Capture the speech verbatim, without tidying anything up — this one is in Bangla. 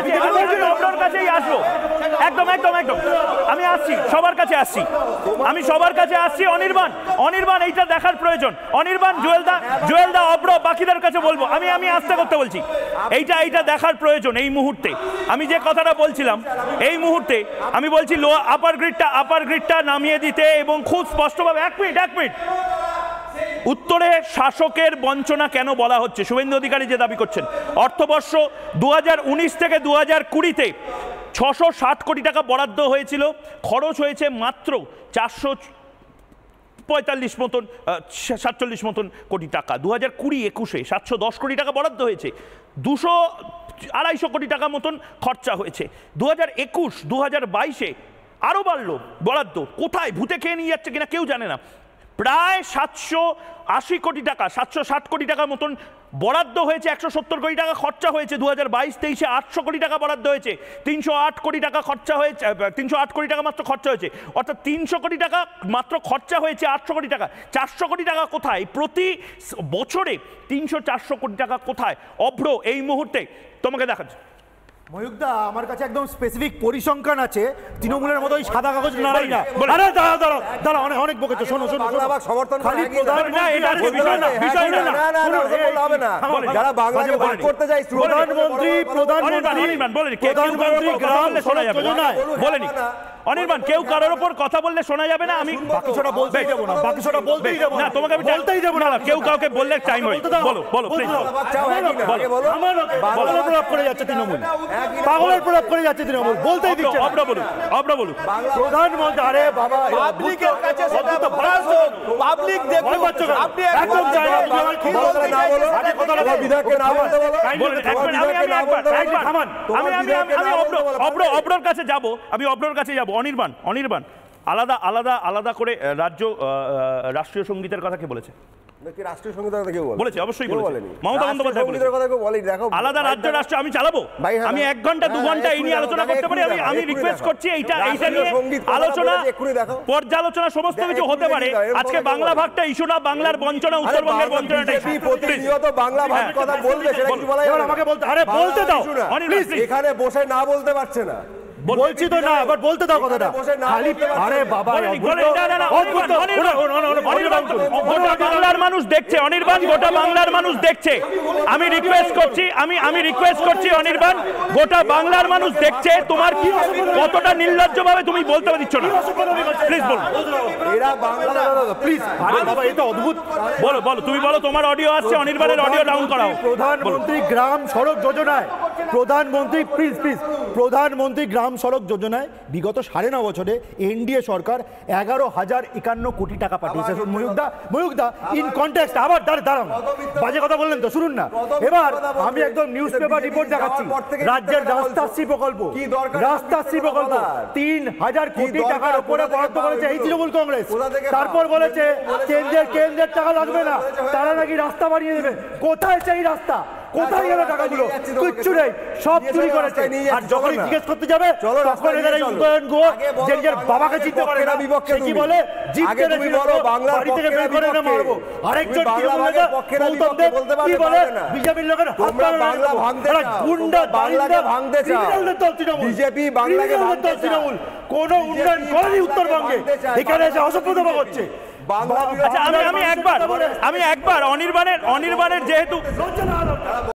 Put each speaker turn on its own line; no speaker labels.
কাছে আমি অব্রর কাছেই আসবো, একদম একদম একদম আমি আসছি, সবার কাছে আসছি, আমি সবার কাছে আসছি। অনির্বাণ অনির্বাণ এইটা দেখার প্রয়োজন। অনির্বাণ, জুয়েলদা জুয়েলদা অব্র বাকিদের কাছে বলবো, আমি আমি আস্তে করতে বলছি, এইটা এইটা দেখার প্রয়োজন এই মুহূর্তে। আমি যে কথাটা বলছিলাম এই মুহূর্তে আমি বলছি লো আপার গ্রিডটা আপার গ্রিডটা নামিয়ে দিতে এবং খুব স্পষ্টভাবে এক মিনিট এক মিনিট উত্তরে শাসকের বঞ্চনা কেন বলা হচ্ছে শুভেন্দু অধিকারী যে দাবি করছেন, অর্থবর্ষ দু হাজার উনিশ থেকে দু হাজার কুড়িতে ছশো ষাট কোটি টাকা বরাদ্দ হয়েছিল, খরচ হয়েছে মাত্র চারশো পঁয়তাল্লিশ মতন সাতচল্লিশ মতন কোটি টাকা। দু হাজার কুড়ি একুশে সাতশো দশ কোটি টাকা বরাদ্দ হয়েছে, দুশো আড়াইশো কোটি টাকা মতন খরচা হয়েছে। দু হাজার একুশ দু হাজার বাইশে আরও বাড়লো বরাদ্দ, কোথায় ভূতে খেয়ে নিয়ে যাচ্ছে কিনা কেউ জানে না, প্রায় সাতশো আশি কোটি টাকা সাতশো ষাট কোটি টাকার মতন বরাদ্দ হয়েছে, একশো সত্তর কোটি টাকা খরচা হয়েছে। দু হাজার বাইশ তেইশে আটশো কোটি টাকা বরাদ্দ হয়েছে, তিনশো আট কোটি টাকা খরচা হয়েছে, তিনশো আট কোটি টাকা মাত্র খরচা হয়েছে, অর্থাৎ তিনশো কোটি টাকা মাত্র খরচা হয়েছে, আটশো কোটি টাকা, চারশো কোটি টাকা কোথায় প্রতি বছরে, তিনশো চারশো কোটি টাকা কোথায়? অভ্র এই মুহূর্তে তোমাকে দেখাচ্ছে।
ময়ূকদা, আমার কাছে একদম স্পেসিফিক পরিসংখ্যান আছে, তৃণমূলের মতো ওই সাদা কাগজ লড়াই না। আরে দাঁড়া দাঁড়া দাঁড়া, অনেক অনেক বকেছো, শোনো শোনো
সমর্থন
খালি যারা বাংলাকে ভাগ করতে যায়, প্রধানমন্ত্রী প্রধানমন্ত্রী প্রধানমন্ত্রী গ্রাম সড়ক যোজনায়
বলেনি অনির্বাণ, কেউ কারোর উপর কথা বললে শোনা যাবে না, আমি
বাকি ছটা বলতেই যাবো না, বাকি ছটা বলতেই যাবো
না, তোমাকে আমি বলতেই যাবো না, কেউ কাউকে বললে টাইম হয়, বলো বলো প্লিজ বলো।
পাগলের প্রভাব করে যাচ্ছে তৃণমূল, পাগলের প্রভাব করে যাচ্ছে তৃণমূল, বলতেই দিচ্ছে।
অব্র বলুন, অব্র বলুন।
প্রধানমন্ত্রী, আরে বাবা,
পাবলিকের কাছে সেটা ভাষণ, পাবলিক দেখুন, আপনি একদম জানেন না কি বলতে না বলো, আরে কথাটা বিধায়ককে না বলতে বলো,
বলেন একবার, আমি আমি একবার একবার থামান, আমি আমি আমি অব্র অব্র অব্রর কাছে যাব, আমি অব্রর কাছে যাব। অনির্বাণ অনির্বাণ আলাদা আলাদা আলাদা করে রাজ্য রাষ্ট্রীয় সঙ্গীতের কথা কে বলেছে?
নাকি রাষ্ট্রীয় সঙ্গীতের কথা কেউ বলে?
বলেছে, অবশ্যই বলেছে, মমতা বন্দ্যোপাধ্যায় বলেছে।
কথা কেউ বলেনি, দেখো
আলাদা রাজ্য রাষ্ট্র আমি চালাবো, আমি এক ঘন্টা দু ঘন্টা এই নিয়ে আলোচনা করতে পারি। আমি আমি রিকোয়েস্ট করছি এইটা এইটা নিয়ে আলোচনা পর্যালোচনা সমস্ত কিছু হতে পারে। আজকে বাংলা ভাগটা ইস্যু না, বাংলার বঞ্চনা, উত্তরবঙ্গের বঞ্চনাটা
প্রতিনিয়ত বাংলা ভাগ কথা বলবে, সেটা কিছু বলা যাবে না।
আমাকে বলতে, আরে বলতে দাও,
এখানে বসে না বলতে পারছে না,
বলছি তো না, আবার বলতে দাও কথাটা। খালি আরে বাবা,
বাংলার মানুষ দেখছে অনির্বাণ, গোটা বাংলার মানুষ দেখছে। আমি রিকোয়েস্ট করছি, আমি আমি রিকোয়েস্ট করছি অনির্বাণ, গোটা বাংলার মানুষ দেখছে তোমার কি কতটা নির্লজ্জ ভাবে তুমি বলতে দিচ্ছ না। প্লিজ বলো,
এরা বাংলা
প্লিজ। আরে বাবা, এটা অদ্ভুত।
বলো বলো তুমি বলো, তোমার অডিও আসছে, অনির্বাণের অডিও ডাউন করাও।
প্রধানমন্ত্রী গ্রাম সড়ক যোজনায়, প্রধানমন্ত্রী প্লিজ প্লিজ প্রধানমন্ত্রী গ্রাম সড়ক যোজনায় বিগত সাড়ে ন বছরে এনডিএ সরকার এগারো হাজার একান্ন কোটি টাকা পাঠিয়েছে। ময়ূকদা ময়ূকদা ইন কনটেক্সট, আবার দাঁড় দাঁড়ান, বাজে কথা বললেন তো, শুনুন না। এবার আমি একদম নিউজ পেপার রিপোর্ট দেখাচ্ছি, রাজ্যের রাস্তাশ্রী প্রকল্প, রাস্তাশ্রী প্রকল্প তিন হাজার কোটি টাকার উপরে বরাদ্দ করেছে এই তৃণমূল কংগ্রেস। তারপর বলেছে কেন্দ্রের কেন্দ্রের টাকা লাগবে না, তারা নাকি রাস্তা বানিয়ে দেবে। কোথায় সেই রাস্তা? কোথায় গেল টাকাগুলো? কিচ্ছু নেই, সব চুরি করেছে। আর যখন জিজ্ঞেস করতে যাবে তখন এখানে উদয়ন গুহ যে নিজের বাবাকে চিনতে পারে না, সে কি বলে জিততে রেখে বলো বাড়ি থেকে বের করে না মারবো। আরেকজন কি বলে বিজেপির লোকের
বাংলা ভাঙতে
গুন্ডা
বাংলাকে ভাঙতে চায় বিজেপি, বাংলাকে ভাঙতে চায়।
তৃণমূল কোন উন্নয়ন করেনি উত্তরবঙ্গে, এখানে এসে অসভ্যতা করছে।
আচ্ছা আমি আমি একবার আমি একবার অনির্বাণের অনির্বাণের যেহেতু